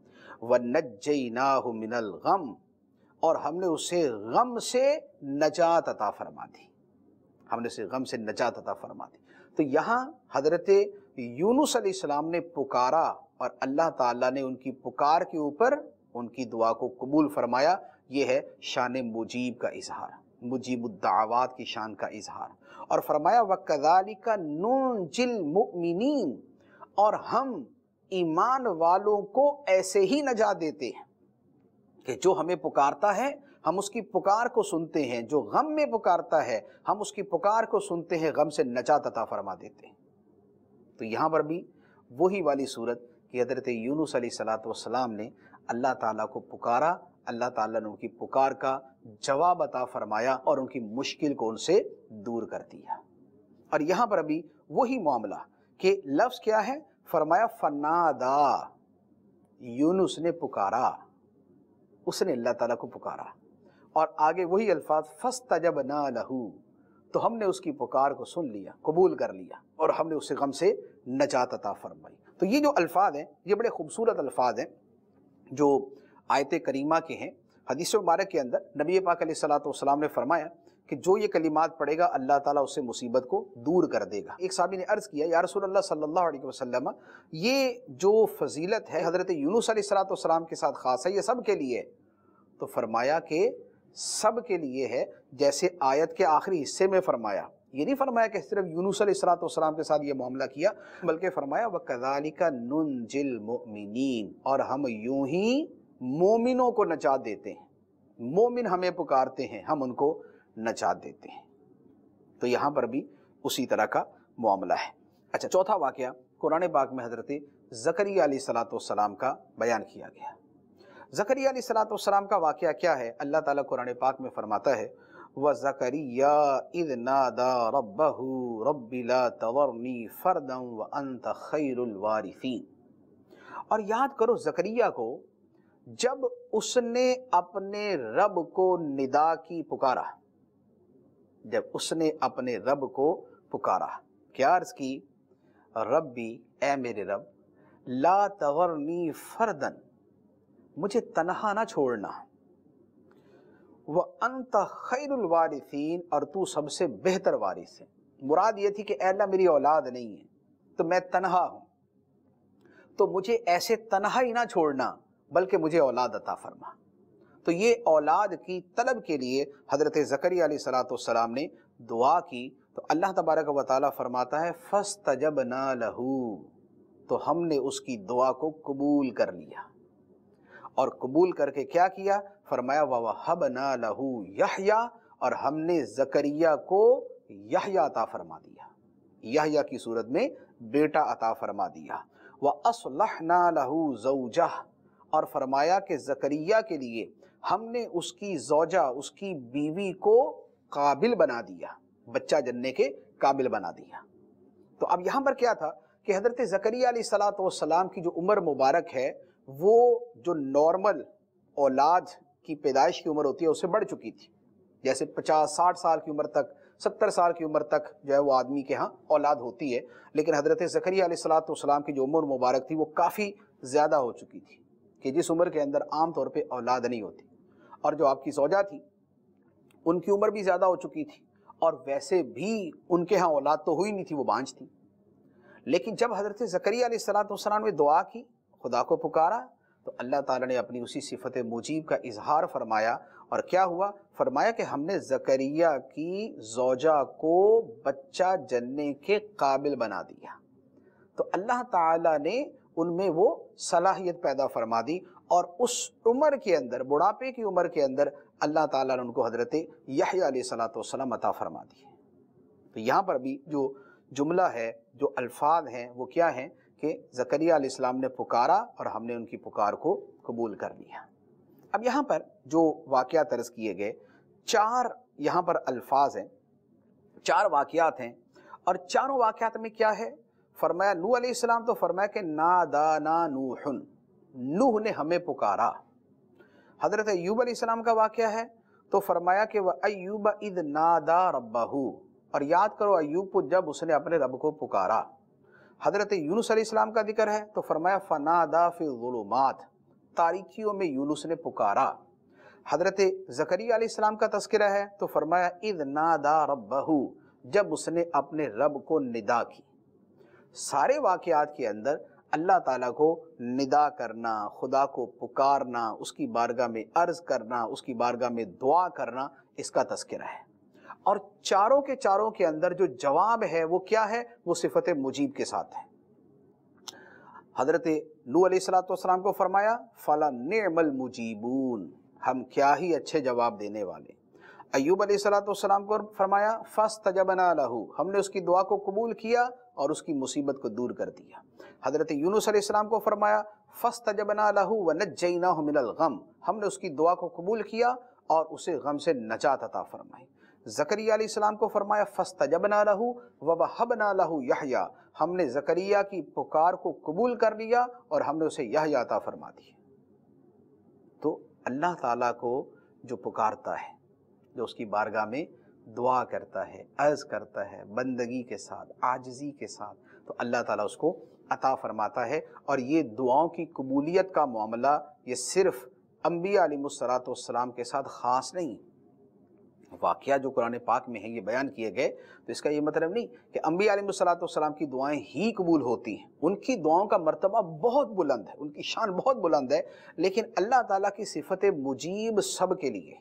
ونجیناہ من الغم، اور ہم نے اسے غم سے نجات عطا فرما دی، ہم نے اسے غم سے نجات عطا فرما دی۔ تو یہاں حضرت یونس علیہ السلام نے پکارا اور اللہ تعالیٰ نے ان کی پکار کے اوپر ان کی دعا کو قبول فرمایا۔ یہ ہے شان مجیب کا اظہار، مجیب الدعوات کی شان کا اظہار۔ اور فرمایا وَكَذَلِكَ نُنْجِي الْمُؤْمِنِينَ، اور ہم ایمان والوں کو ایسے ہی نجات دیتے ہیں کہ جو ہمیں پکارتا ہے ہم اس کی پکار کو سنتے ہیں، جو غم میں پکارتا ہے ہم اس کی پکار کو سنتے ہیں، غم سے نجات عطا فرما دیتے ہیں۔ تو یہاں پر بھی وہی والی صورت کہ حضرت یونس علیہ السلام نے اللہ تعالیٰ کو پکارا، اللہ تعالیٰ نے ان کی پکار کا جواب عطا فرمایا اور ان کی مشکل کو ان سے دور کر دیا۔ اور یہاں پر ابھی وہی معاملہ کہ لفظ کیا ہے؟ فرمایا فنادا، یونس نے پکارا، اس نے اللہ تعالیٰ کو پکارا، اور آگے وہی الفاظ فاستجبنا لہ، تو ہم نے اس کی پکار کو سن لیا، قبول کر لیا، اور ہم نے اسے غم سے نجات عطا فرمائی۔ تو یہ جو الفاظ ہیں یہ بڑے خوبصورت الفاظ ہیں جو آیت کریمہ کے ہیں۔ حدیث مبارک کے اندر نبی پاک علیہ السلام نے فرمایا کہ جو یہ کلمات پڑھے گا اللہ تعالیٰ اس سے مصیبت کو دور کر دے گا۔ ایک صحابی نے عرض کیا یا رسول اللہ صلی اللہ علیہ وسلم، یہ جو فضیلت ہے حضرت یونس علیہ السلام کے ساتھ خاص ہے، یہ سب کے لیے ہے؟ تو فرمایا کہ سب کے لیے ہے، جیسے آیت کے آخری حصے میں فرمایا، یہ نہیں فرمایا کہ صرف یونس علیہ السلام کے ساتھ یہ معاملہ کیا، بلکہ فرمایا وَكَذَلِكَ نُنْجِي الْمُؤْمِنِينَ، اور ہم یوں ہی مومنوں کو نجات دیتے ہیں، مومن ہمیں پکارتے ہیں ہم ان کو نجات دیتے ہیں۔ تو یہاں پر بھی اسی طرح کا معاملہ ہے۔ اچھا، چوتھا واقعہ قرآن پاک میں حضرت زکریا علیہ السلام کا بیان کیا گیا۔ زکریا علیہ السلام کا واقعہ کیا ہے؟ اللہ تعالیٰ قرآن پاک میں فرماتا ہے وَزَكَرِيَّا إِذْ نَادَى رَبَّهُ رَبِّ لَا تَذَرْنِي فَرْدًا وَأَنْتَ خَيْرُ الْوَارِثِينَ، اور یاد کرو زکریا کو جب اس نے اپنے رب کو ندا کی، پکارا، جب اس نے اپنے رب کو پکارا، کیا عرض کی؟ ربی، اے میرے رب، لا تذرنی فردن، مجھے تنہا نہ چھوڑنا، وَأَنْتَ خَيْرُ الْوَارِثِينَ، اور تو سب سے بہتر وارث ہے۔ مراد یہ تھی کہ اے اللہ میری اولاد نہیں ہے تو میں تنہا ہوں، تو مجھے ایسے تنہا ہی نہ چھوڑنا بلکہ مجھے اولاد عطا فرما۔ تو یہ اولاد کی طلب کے لیے حضرت زکریا علیہ السلام نے دعا کی، تو اللہ تبارک و تعالیٰ فرماتا ہے فاستجبنا لہ، تو ہم نے اس کی دعا کو قبول کر لیا۔ اور قبول کر کے کیا کیا؟ فرمایا وَوَهَبْنَا لَهُ یحییٰ، اور ہم نے زکریا کو یحییٰ عطا فرما دیا، یحییٰ کی صورت میں بیٹا عطا فرما دیا۔ وَأَصْلَحْنَا لَهُ زَوْجَهُ، اور فرمایا کہ زکریا کے لیے ہم نے اس کی زوجہ، اس کی بیوی کو قابل بنا دیا، بچہ جننے کے قابل بنا دیا۔ تو اب یہاں پر کیا تھا کہ حضرت زکریا علیہ السلام کی جو عمر مبارک ہے وہ جو نارمل اولاد کی پیدائش کی عمر ہوتی ہے اس سے بڑھ چکی تھی، جیسے 50-60 سال کی عمر تک، 70 سال کی عمر تک جو ہے وہ آدمی کے ہاں اولاد ہوتی ہے، لیکن حضرت زکریا علیہ السلام کی جو عمر مبارک تھی وہ کافی زیادہ ہو چکی تھی کہ جس عمر کے اندر عام طور پہ اولاد نہیں ہوتی، اور جو آپ کی زوجہ تھی ان کی عمر بھی زیادہ ہو چکی تھی، اور ویسے بھی ان کے ہاں اولاد تو ہوئی نہیں تھی، وہ بانجھ تھی۔ لیکن جب حضرت زکریا علیہ السلام نے دعا کی، خدا کو پکارا، تو اللہ تعالیٰ نے اپنی اسی صفت مجیب کا اظہار فرمایا، اور کیا ہوا؟ فرمایا کہ ہم نے زکریا کی زوجہ کو بچہ جننے کے قابل بنا دیا۔ تو اللہ تعالیٰ نے ان میں وہ صلاحیت پیدا فرما دی، اور اس عمر کے اندر، بڑھاپے کی عمر کے اندر، اللہ تعالیٰ نے ان کو حضرت یحییٰ علیہ السلام عطا فرما دی۔ تو یہاں پر بھی جو جملہ ہے، جو الفاظ ہیں، وہ کیا ہیں کہ زکریا علیہ السلام نے پکارا اور ہم نے ان کی پکار کو قبول کر لیا۔ اب یہاں پر جو واقعات طرز کیے گئے، 4 یہاں پر الفاظ ہیں، 4 واقعات ہیں، اور چاروں واقعات میں کیا ہے؟ فرمایا نوح علیہ السلام، تو فرمایا کہ نادانا نوح، نوح نے ہمیں پکارا۔ حضرت ایوب علیہ السلام کا واقعہ ہے، تو فرمایا کہ وَأَيُّوبَ إِذْ نَادَى رَبَّهُ، اور یاد کرو ایوب کو جب اس نے اپنے رب کو پکارا۔ حضرت یونس علیہ السلام کا ذکر ہے، تو فرمایا فَنَادَى فِي الظُّلُمَاتِ، تاریکیوں میں یونس نے پکارا۔ حضرت زکریا علیہ السلام کا تذکرہ ہے، تو فرمایا اِذْ نَادَى رَبَّهُ، جب اس نے اپنے رب کو ندا کی۔ سارے واقعات کے اندر اللہ تعالیٰ کو ندا کرنا، خدا کو پکارنا، اس کی بارگاہ میں عرض کرنا، اس کی بارگاہ میں دعا کرنا، اس کا تذکرہ ہے۔ اور چاروں کے اندر جو جواب ہے وہ کیا ہے؟ وہ صفت مجیب کے ساتھ ہے۔ حضرت نوح علیہ السلام کو فرمایا فَلَنِعْمَ الْمُجِيبُونَ، ہم کیا ہی اچھے جواب دینے والے۔ ایوب علیہ السلام کو فرمایا فَاسْتَجَبْنَا لَهُ، ہم نے اس کی دعا کو قبول کیا اور اس کی مصیبت کو دور کر دیا۔ حضرت یونس علیہ السلام کو فرمایا فَاسْتَجَبْنَا لَهُ وَنَجَّيْنَاهُ مِنَ الْغَمِّ، ہم نے اس کی دعا کو قبول کیا اور اسے غم سے نجات عطا فرمائی۔ زکریا علیہ السلام کو فرمایا فَاسْتَجَبْنَا لَهُ وَوَهَبْنَا لَهُ یحییٰ، ہم نے زکریا کی پکار کو قبول کر لیا اور ہم نے اسے یحییٰ عطا فرما دی۔ تو اللہ تعالیٰ کو جو پکارتا ہے، جو اس کی بارگاہ میں دعا کرتا ہے، عرض کرتا ہے، بندگی کے ساتھ، عاجزی کے ساتھ، تو اللہ تعالیٰ اس کو عطا فرماتا ہے۔ اور یہ دعاؤں کی قبولیت کا معاملہ یہ صرف انبیاء علیہ السلام کے ساتھ خاص نہیں۔ واقعہ جو قرآن پاک میں ہیں یہ بیان کیے گئے، تو اس کا یہ مطلب نہیں کہ انبیاء علیہ السلام کی دعائیں ہی قبول ہوتی ہیں۔ ان کی دعاؤں کا مرتبہ بہت بلند ہے، ان کی شان بہت بلند ہے، لیکن اللہ تعالیٰ کی صفت مجیب سب کے لیے،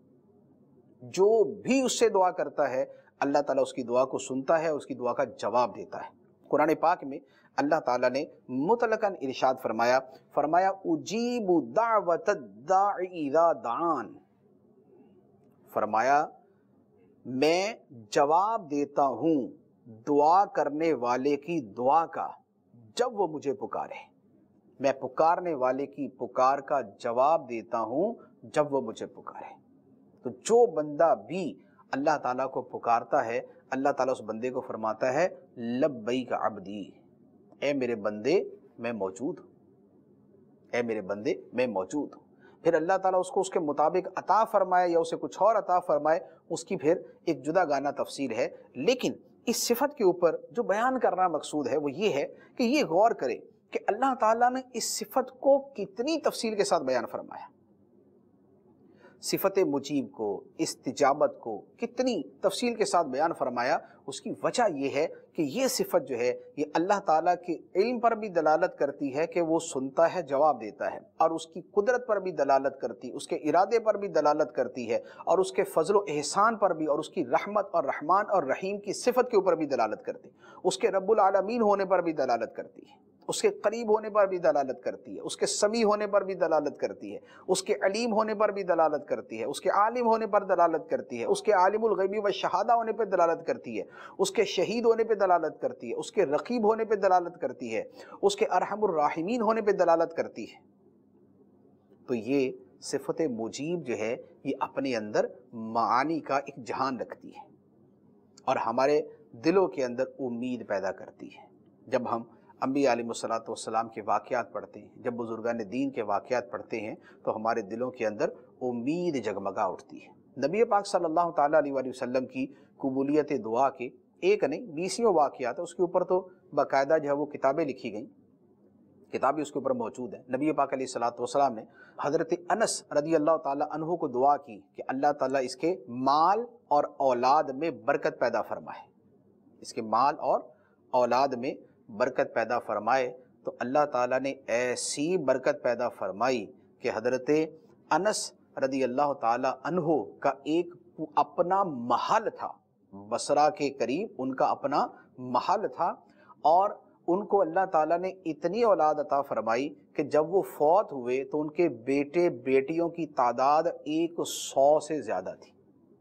جو بھی اس سے دعا کرتا ہے اللہ تعالیٰ اس کی دعا کو سنتا ہے، اس کی دعا کا جواب دیتا ہے۔ قرآن پاک میں اللہ تعالیٰ نے مطلقاً ارشاد فرمایا اجیب دعوت الداع اذا دعان، فرمایا میں جواب دیتا ہوں دعا کرنے والے کی دعا کا جب وہ مجھے پکارے، میں پکارنے والے کی پکار کا جواب دیتا ہوں جب وہ مجھے پکارے۔ تو جو بندہ بھی اللہ تعالیٰ کو پکارتا ہے، اللہ تعالیٰ اس بندے کو فرماتا ہے لبیک عبدی، اے میرے بندے میں موجود ہوں، اے میرے بندے میں موجود ہوں۔ پھر اللہ تعالیٰ اس کو اس کے مطابق عطا فرمائے یا اسے کچھ اور عطا فرمائے، اس کی پھر ایک جدا گانا تفسیر ہے۔ لیکن اس صفت کے اوپر جو بیان کرنا مقصود ہے وہ یہ ہے کہ یہ غور کرے کہ اللہ تعالیٰ نے اس صفت کو کتنی تفصیل کے ساتھ بیان فرمایا، صفت مجیب کو، استجابت کو کتنی تفصیل کے ساتھ بیان فرمایا۔ اس کی وجہ یہ ہے کہ یہ صفت جو ہے یہ اللہ تعالیٰ کے علم پر بھی دلالت کرتی ہے کہ وہ سنتا ہے، جواب دیتا ہے، اور اس کی قدرت پر بھی دلالت کرتی، اس کے ارادے پر بھی دلالت کرتی ہے، اور اس کے فضل و احسان پر بھی، اور اس کی رحمت اور رحمان اور رحیم کی صفت کے اوپر بھی دلالت کرتی، اس کے رب العالمین ہونے پر بھی دلالت کرتی ہے۔ اس کے قریب ہونے پر بھی دلالت کرتی ہے، اس کے سمیع ہونے پر بھی دلالت کرتی ہے، اس کے علیم ہونے پر بھی دلالت کرتی ہے، اس کے عالم ہونے پر دلالت کرتی ہے، اس کے عالم الغیبی و شہادہ ہونے پہ دلالت کرتی ہے، اس کے شہید ہونے پہ دلالت کرتی ہے، اس کے رقیب ہونے پہ دلالت کرتی ہے، اس کے ارحم الراحمین ہونے پہ دلالت کرتی ہے۔ تو یہ صفت مجیب جو ہے یہ اپنے اندر معانی کا ایک جہان رکھتی ہے اور ہمارے دلوں کے اندر امید پیدا کرتی ہے۔ جب ہم انبیاء علیہ الصلوۃ والسلام کے واقعات پڑھتے ہیں، جب بزرگان دین کے واقعات پڑھتے ہیں تو ہمارے دلوں کے اندر امید جگمگا اٹھتی ہے۔ نبی پاک صلی اللہ تعالیٰ علیہ وآلہ وسلم کی قبولیت دعا کے ایک نہیں 20 واقعات ہیں، اس کے اوپر تو باقاعدہ جو ہے وہ کتابیں لکھی گئیں، کتابیں اس کے اوپر موجود ہیں۔ نبی پاک علیہ الصلوۃ والسلام نے حضرت انس رضی اللہ تعالیٰ عنہ کو دعا کی کہ اللہ تعالیٰ اس کے مال اور اولاد میں برکت پیدا فرمائے، اس کے مال اور اولاد میں برکت پیدا فرمائے۔ تو اللہ تعالیٰ نے ایسی برکت پیدا فرمائی کہ حضرت انس رضی اللہ تعالیٰ عنہ کا ایک اپنا محل تھا، بصرہ کے قریب ان کا اپنا محل تھا، اور ان کو اللہ تعالیٰ نے اتنی اولاد عطا فرمائی کہ جب وہ فوت ہوئے تو ان کے بیٹے بیٹیوں کی تعداد 100 سے زیادہ تھی،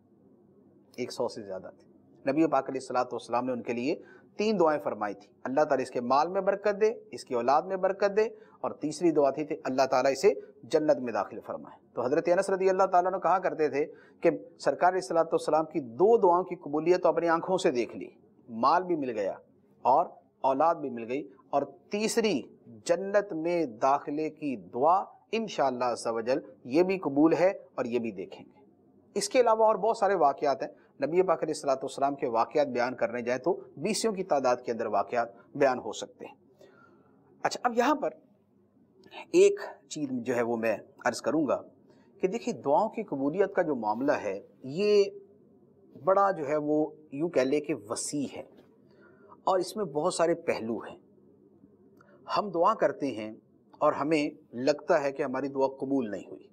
100 سے زیادہ تھی۔ نبی پاک علیہ الصلوۃ والسلام نے ان کے لیے 3 دعائیں فرمائی تھی، اللہ تعالیٰ اس کے مال میں برکت دے، اس کی اولاد میں برکت دے، اور تیسری دعا تھی اللہ تعالیٰ اسے جنت میں داخل فرمائے۔ تو حضرت انس رضی اللہ تعالیٰ نے کہا کرتے تھے کہ سرکار علیہ الصلوۃ والسلام کی 2 دعاؤں کی قبولیت تو اپنی آنکھوں سے دیکھ لی، مال بھی مل گیا اور اولاد بھی مل گئی، اور تیسری جنت میں داخلے کی دعا انشاءاللہ عز و جل یہ بھی قبول ہے اور یہ بھی دیکھیں گے۔ اس کے علاوہ اور بہت سارے واقعات ہیں، نبی پاک علیہ الصلوۃ والسلام کے واقعات بیان کرنے جائیں تو 20 کی تعداد کے اندر واقعات بیان ہو سکتے ہیں۔ اچھا، اب یہاں پر ایک چیز جو ہے وہ میں عرض کروں گا کہ دیکھیں دعاؤں کی قبولیت کا جو معاملہ ہے یہ بڑا جو ہے وہ یوں کہہ لے کہ وسیع ہے، اور اس میں بہت سارے پہلو ہیں۔ ہم دعا کرتے ہیں اور ہمیں لگتا ہے کہ ہماری دعا قبول نہیں ہوئی،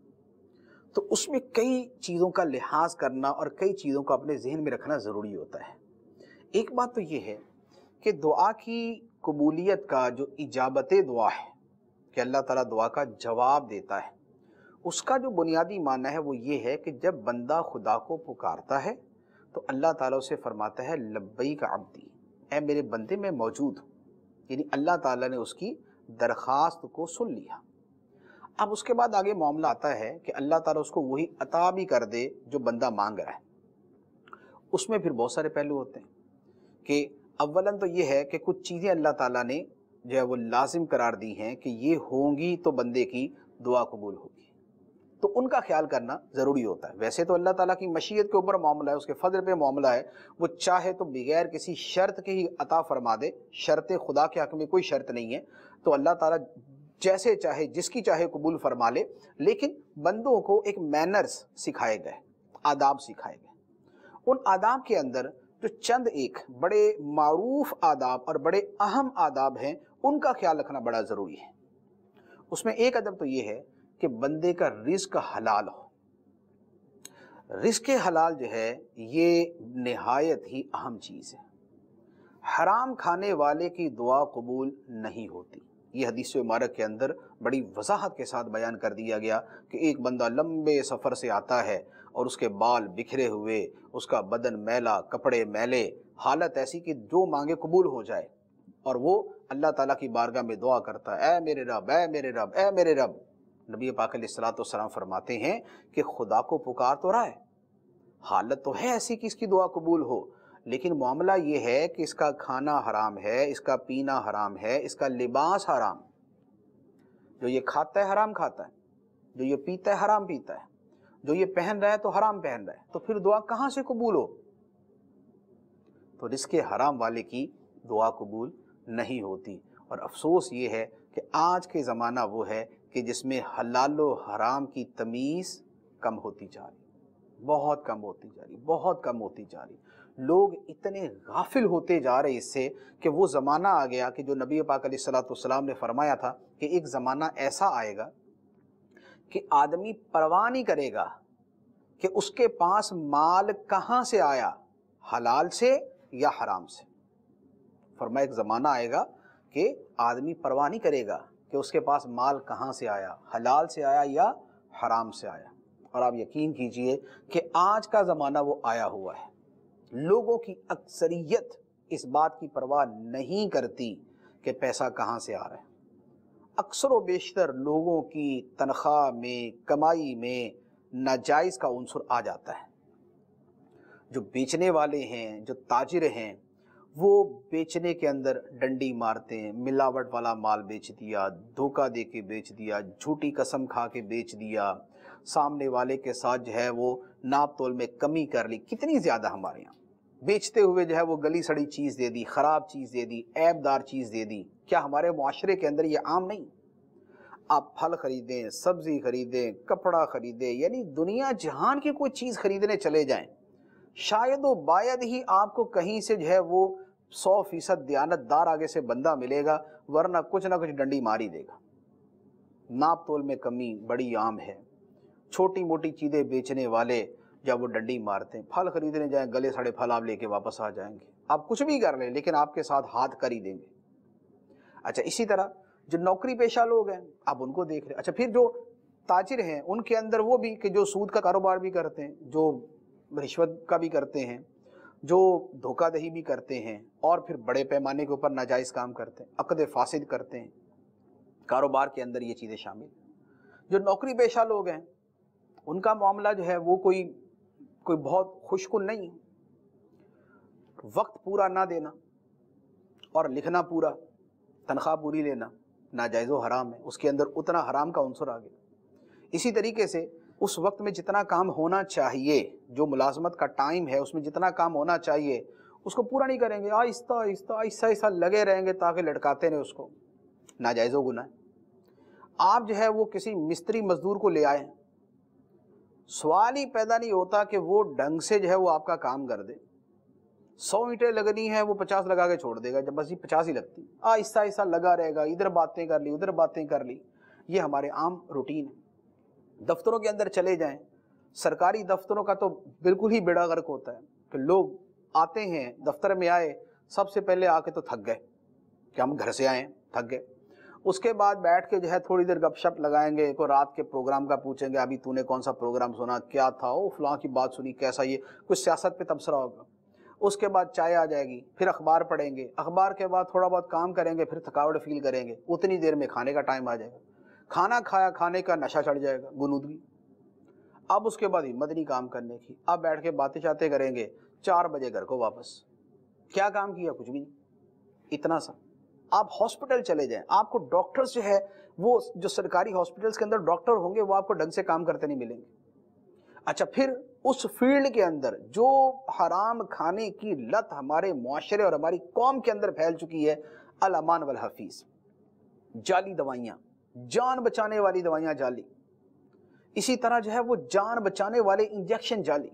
تو اس میں کئی چیزوں کا لحاظ کرنا اور کئی چیزوں کو اپنے ذہن میں رکھنا ضروری ہوتا ہے۔ ایک بات تو یہ ہے کہ دعا کی قبولیت کا جو اجابت دعا ہے کہ اللہ تعالیٰ دعا کا جواب دیتا ہے، اس کا جو بنیادی معنی ہے وہ یہ ہے کہ جب بندہ خدا کو پکارتا ہے تو اللہ تعالیٰ اسے فرماتا ہے لبیک عبدی، اے میرے بندے میں موجود ہوں، یعنی اللہ تعالیٰ نے اس کی درخواست کو سن لیا۔ اب اس کے بعد آگے معاملہ آتا ہے کہ اللہ تعالیٰ اس کو وہی عطا بھی کر دے جو بندہ مانگ رہا ہے۔ اس میں پھر بہت سارے پہلو ہوتے ہیں کہ اولاً تو یہ ہے کہ کچھ چیزیں اللہ تعالیٰ نے جو ہے وہ لازم قرار دی ہیں کہ یہ ہوں گی تو بندے کی دعا قبول ہوگی، تو ان کا خیال کرنا ضروری ہوتا ہے۔ ویسے تو اللہ تعالیٰ کی مشیت کے اوپر معاملہ ہے، اس کے فضل پہ معاملہ ہے، وہ چاہے تو بغیر کسی شرط کے ہی عطا فرما دے، شرط خدا کے حق میں کوئی شرط نہیں ہے، تو اللہ تعالیٰ جیسے چاہے جس کی چاہے قبول فرما لے، لیکن بندوں کو ایک مینرز سکھائے گئے، آداب سکھائے گئے۔ ان آداب کے اندر جو چند ایک بڑے معروف آداب اور بڑے اہم آداب ہیں ان کا خیال رکھنا بڑا ضروری ہے۔ اس میں ایک ادب تو یہ ہے کہ بندے کا رزق حلال ہو۔ رزق حلال جو ہے یہ نہایت ہی اہم چیز ہے۔ حرام کھانے والے کی دعا قبول نہیں ہوتی۔ یہ حدیث مبارک کے اندر بڑی وضاحت کے ساتھ بیان کر دیا گیا کہ ایک بندہ لمبے سفر سے آتا ہے اور اس کے بال بکھرے ہوئے، اس کا بدن میلا، کپڑے میلے، حالت ایسی کہ جو مانگے قبول ہو جائے، اور وہ اللہ تعالیٰ کی بارگاہ میں دعا کرتا ہے، اے میرے رب، اے میرے رب، اے میرے رب۔ نبی پاک علیہ الصلوۃ والسلام فرماتے ہیں کہ خدا کو پکار تو رہا ہے، حالت تو ہے ایسی کہ اس کی دعا قبول ہو، لیکن معاملہ یہ ہے کہ اس کا کھانا حرام ہے، اس کا پینا حرام ہے، اس کا لباس حرام، جو یہ کھاتا ہے حرام کھاتا ہے، جو یہ پیتا ہے حرام پیتا ہے، جو یہ پہن رہا ہے تو حرام پہن رہا ہے، تو پھر دعا کہاں سے قبول ہو؟ تو رزق حرام والے کی دعا قبول نہیں ہوتی۔ اور افسوس یہ ہے کہ آج کے زمانہ وہ ہے کہ جس میں حلال و حرام کی تمیز کم ہوتی جا رہی، بہت کم ہوتی جا رہی، بہت کم ہوتی جا رہی۔ لوگ اتنے غافل ہوتے جا رہے اس سے کہ وہ زمانہ آ گیا کہ جو نبی پاک علیہ الصلوۃ والسلام نے فرمایا تھا کہ ایک زمانہ ایسا آئے گا کہ آدمی پرواہ نہیں کرے گا کہ اس کے پاس مال کہاں سے آیا، حلال سے یا حرام سے۔ فرمایا ایک زمانہ آئے گا کہ آدمی پرواہ نہیں کرے گا کہ اس کے پاس مال کہاں سے آیا، حلال سے آیا یا حرام سے آیا۔ اور آپ یقین کیجئے کہ آج کا زمانہ وہ آیا ہوا ہے، لوگوں کی اکثریت اس بات کی پرواہ نہیں کرتی کہ پیسہ کہاں سے آ رہا ہے۔ اکثر و بیشتر لوگوں کی تنخواہ میں، کمائی میں ناجائز کا عنصر آ جاتا ہے۔ جو بیچنے والے ہیں، جو تاجر ہیں، وہ بیچنے کے اندر ڈنڈی مارتے ہیں، ملاوٹ والا مال بیچ دیا، دھوکہ دے کے بیچ دیا، جھوٹی قسم کھا کے بیچ دیا، سامنے والے کے ساتھ جو ہے وہ ناپ تول میں کمی کر لی۔ کتنی زیادہ ہمارے یہاں بیچتے ہوئے جو ہے وہ گلی سڑی چیز دے دی، خراب چیز دے دی، عیب دار چیز دے دی۔ کیا ہمارے معاشرے کے اندر یہ عام نہیں؟ آپ پھل خریدیں، سبزی خریدیں، کپڑا خریدیں، یعنی دنیا جہان کی کوئی چیز خریدنے چلے جائیں، شاید و باید ہی آپ کو کہیں سے جو ہے وہ 100% دیانت دار آگے سے بندہ ملے گا، ورنہ کچھ نہ کچھ ڈنڈی ماری دے گا۔ ناپ تول میں کمی بڑی عام ہے۔ چھوٹی موٹی چیزیں بیچنے والے جب وہ ڈنڈی مارتے ہیں، پھل خریدنے جائیں گلے سڑے پھل آپ لے کے واپس آ جائیں گے، آپ کچھ بھی کر لیں لیکن آپ کے ساتھ ہاتھ کر ہی دیں گے۔ اچھا، اسی طرح جو نوکری پیشہ لوگ ہیں آپ ان کو دیکھ رہے ہیں۔ اچھا، پھر جو تاجر ہیں ان کے اندر وہ بھی کہ جو سود کا کاروبار بھی کرتے ہیں، جو رشوت کا بھی کرتے ہیں، جو دھوکہ دہی بھی کرتے ہیں، اور پھر بڑے پیمانے کے اوپر ناجائز کام کرتے ہیں، عقد فاسد کرتے ہیں، کاروبار کے اندر یہ چیزیں شامل۔ جو نوکری پیشہ لوگ ہیں ان کا معاملہ جو ہے وہ کوئی بہت خوشکن نہیں، وقت پورا نہ دینا اور لکھنا پورا، تنخواہ پوری لینا ناجائز و حرام ہے، اس کے اندر اتنا حرام کا عنصر آ گیا۔ اسی طریقے سے اس وقت میں جتنا کام ہونا چاہیے، جو ملازمت کا ٹائم ہے اس میں جتنا کام ہونا چاہیے اس کو پورا نہیں کریں گے، آہستہ آہستہ آہستہ آہستہ لگے رہیں گے تاکہ لٹکاتے رہیں اس کو، ناجائز و گناہ ہے۔ آپ جو ہے وہ کسی مستری مزدور کو لے آئیں، سوال ہی پیدا نہیں ہوتا کہ وہ ڈھنگ سے جو ہے وہ آپ کا کام کر دے۔ 100 اینٹیں لگنی ہے وہ 50 لگا کے چھوڑ دے گا، جب بس یہ 50 ہی لگتی، آہستہ آہستہ لگا رہے گا، ادھر باتیں کر لی ادھر باتیں کر لی۔ یہ ہمارے عام روٹین ہے۔ دفتروں کے اندر چلے جائیں، سرکاری دفتروں کا تو بالکل ہی بیڑا غرق ہوتا ہے کہ لوگ آتے ہیں، دفتر میں آئے، سب سے پہلے آ کے تو تھک گئے کہ ہم گھر سے آئیں، تھک گئے۔ اس کے بعد بیٹھ کے جو ہے تھوڑی دیر گپ شپ لگائیں گے، کوئی رات کے پروگرام کا پوچھیں گے، ابھی تو نے کون سا پروگرام سنا، کیا تھا، او فلاں کی بات سنی، کیسا، یہ کچھ سیاست پہ تبصرہ ہوگا۔ اس کے بعد چائے آ جائے گی، پھر اخبار پڑھیں گے، اخبار کے بعد تھوڑا بہت کام کریں گے، پھر تھکاوٹ فیل کریں گے، اتنی دیر میں کھانے کا ٹائم آ جائے گا، کھانا کھایا، کھانے کا نشہ چڑھ جائے گا، غنودگی۔ اب اس کے بعد ہمت نہیں کام کرنے کی، اب بیٹھ کے باتیں شاتیں کریں گے، 4 بجے گھر کو واپس۔ کیا کام کیا؟ کچھ بھی نہیں، اتنا سا۔ آپ ہاسپٹل چلے جائیں، آپ کو ڈاکٹرز جو ہے وہ جو سرکاری ہاسپٹلس کے اندر ڈاکٹر ہوں گے وہ آپ کو ڈھنگ سے کام کرتے نہیں ملیں گے۔ اچھا، پھر اس فیلڈ کے اندر جو حرام کھانے کی لت ہمارے معاشرے اور ہماری قوم کے اندر پھیل چکی ہے، الامان والحفیظ، جعلی دوائیاں، جان بچانے والی دوائیاں جعلی، اسی طرح جو ہے وہ جان بچانے والے انجیکشن جعلی،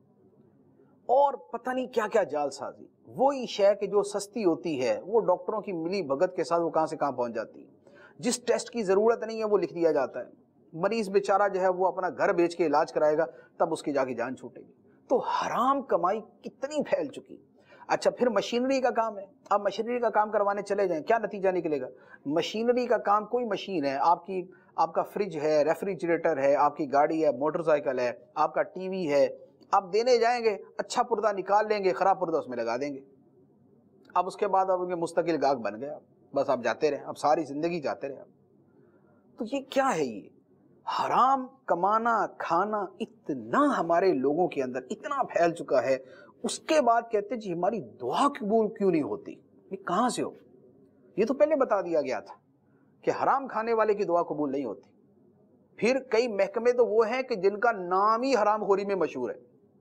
اور پتہ نہیں کیا کیا جال سازی۔ وہی شے کہ جو سستی ہوتی ہے وہ ڈاکٹروں کی ملی بھگت کے ساتھ وہ کہاں سے کہاں پہنچ جاتی ہے، جس ٹیسٹ کی ضرورت نہیں ہے وہ لکھ دیا جاتا ہے، مریض بیچارہ جو ہے وہ اپنا گھر بیچ کے علاج کرائے گا تب اس کی جا کے جان چھوٹے گی۔ تو حرام کمائی کتنی پھیل چکی۔ اچھا، پھر مشینری کا کام ہے، اب مشینری کا کام کروانے چلے جائیں، کیا نتیجہ نکلے گا؟ مشینری کا کام، کوئی مشین ہے، آپ کا فریج ہے، ریفریجریٹر ہے، آپ کی گاڑی ہے، موٹر سائیکل ہے، آپ کا ٹی وی ہے، آپ دینے جائیں گے، اچھا پردہ نکال لیں گے، خراب پردہ اس میں لگا دیں گے۔ اب اس کے بعد اب ان کے مستقل گاہک بن گئے، بس آپ جاتے رہیں، اب ساری زندگی جاتے رہیں۔ تو یہ کیا ہے؟ یہ حرام کمانا کھانا اتنا ہمارے لوگوں کے اندر اتنا پھیل چکا ہے، اس کے بعد کہتے ہیں جی ہماری دعا قبول کیوں نہیں ہوتی؟ یہ کہاں سے ہو؟ یہ تو پہلے بتا دیا گیا تھا کہ حرام کھانے والے کی دعا قبول نہیں ہوتی۔ پھر کئی محکمے تو وہ ہیں کہ جن کا نام ہی حرام خوری میں مشہور ہے،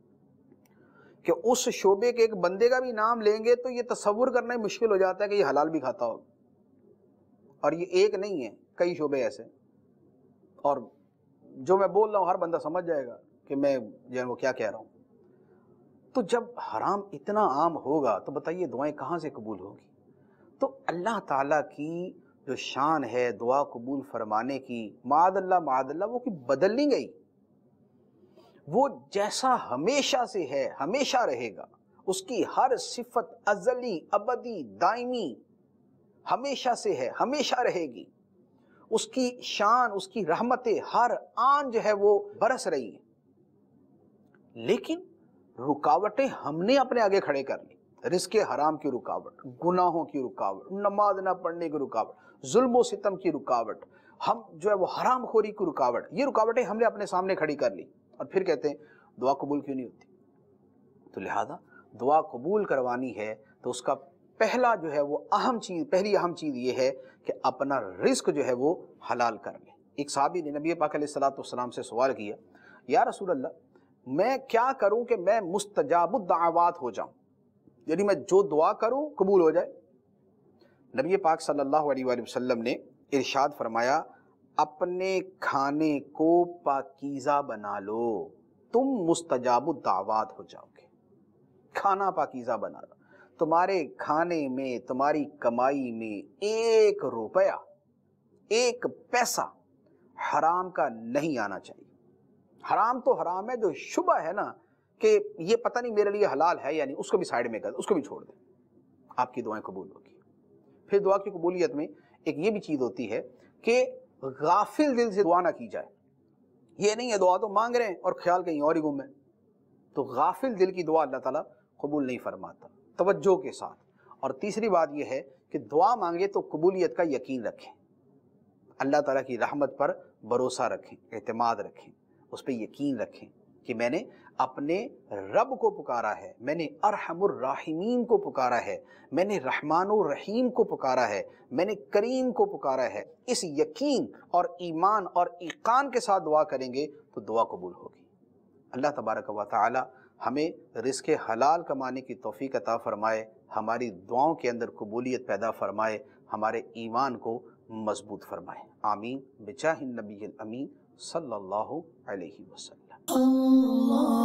کہ اس شعبے کے ایک بندے کا بھی نام لیں گے تو یہ تصور کرنا ہی مشکل ہو جاتا ہے کہ یہ حلال بھی کھاتا ہوگا۔ اور یہ ایک نہیں ہے، کئی شعبے ایسے، اور جو میں بول رہا ہوں ہر بندہ سمجھ جائے گا کہ میں جو ہے وہ کیا کہہ رہا ہوں۔ تو جب حرام اتنا عام ہوگا تو بتائیے دعائیں کہاں سے قبول ہوگی؟ تو اللہ تعالیٰ کی جو شان ہے دعا قبول فرمانے کی، معاذ اللہ وہ کہ بدل نہیں گئی، وہ جیسا ہمیشہ سے ہے ہمیشہ رہے گا، اس کی ہر صفت ازلی ابدی دائمی ہمیشہ سے ہے، ہمیشہ رہے گی، اس کی شان، اس کی رحمتیں ہر آن جو ہے وہ برس رہی ہیں، لیکن رکاوٹیں ہم نے اپنے آگے کھڑے کر لی۔ رزق حرام کی رکاوٹ، گناہوں کی رکاوٹ، نماز نہ پڑھنے کی رکاوٹ، ظلم و ستم کی رکاوٹ، ہم جو ہے وہ حرام خوری کی رکاوٹ، یہ رکاوٹیں ہم نے اپنے سامنے کھڑی کر لی، اور پھر کہتے ہیں دعا قبول کیوں نہیں ہوتی؟ تو لہذا دعا قبول کروانی ہے تو اس کا پہلا جو ہے وہ پہلی اہم چیز یہ ہے کہ اپنا رزق جو ہے وہ حلال کر لیں۔ ایک صحابی نے نبی پاک علیہ السلام سے سوال کیا، یا رسول اللہ میں کیا کروں کہ میں مستجاب الدعوات ہو جاؤں، یعنی میں جو دعا کروں قبول ہو جائے؟ نبی پاک صلی اللہ علیہ وآلہ وسلم نے ارشاد فرمایا، اپنے کھانے کو پاکیزہ بنا لو، تم مستجاب الدعوات ہو جاؤ گے۔ کھانا پاکیزہ بنا لو، تمہارے کھانے میں، تمہاری کمائی میں 1 روپیہ، 1 پیسہ حرام کا نہیں آنا چاہیے۔ حرام تو حرام ہے، جو شبہ ہے نا کہ یہ پتہ نہیں میرے لیے حلال ہے، یعنی اس کو بھی سائیڈ میں کر دیں، اس کو بھی چھوڑ دیں، آپ کی دعائیں قبول ہوگی۔ پھر دعا کی قبولیت میں ایک یہ بھی چیز ہوتی ہے کہ غافل دل سے دعا نہ کی جائے۔ یہ نہیں ہے دعا تو مانگ رہے ہیں اور خیال کہیں اور ہی گم ہے، تو غافل دل کی دعا اللہ تعالیٰ قبول نہیں فرماتا، توجہ کے ساتھ۔ اور تیسری بات یہ ہے کہ دعا مانگے تو قبولیت کا یقین رکھیں، اللہ تعالیٰ کی رحمت پر بھروسہ رکھیں، اعتماد رکھیں، اس پہ یقین رکھیں کہ میں نے اپنے رب کو پکارا ہے، میں نے ارحم الراحمین کو پکارا ہے، میں نے رحمان الرحیم کو پکارا ہے، میں نے کریم کو پکارا ہے۔ اس یقین اور ایمان اور ایقان کے ساتھ دعا کریں گے تو دعا قبول ہوگی۔ اللہ تبارک و تعالی ہمیں رزق حلال کمانے کی توفیق عطا فرمائے، ہماری دعاؤں کے اندر قبولیت پیدا فرمائے، ہمارے ایمان کو مضبوط فرمائے، آمین بجاہ النبی الامین صلی اللہ علیہ وسلم۔